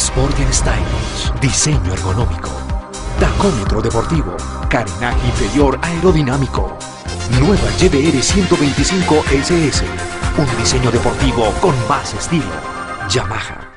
Sport and Stylish, diseño ergonómico, tacómetro deportivo, carenaje inferior aerodinámico. Nueva GBR 125 SS, un diseño deportivo con más estilo. Yamaha.